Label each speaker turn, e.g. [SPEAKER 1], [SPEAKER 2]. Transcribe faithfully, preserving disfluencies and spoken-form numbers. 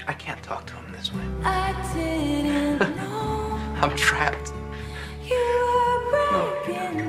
[SPEAKER 1] I can't talk to him this way.
[SPEAKER 2] I didn't know
[SPEAKER 1] I'm trapped.
[SPEAKER 2] you were breaking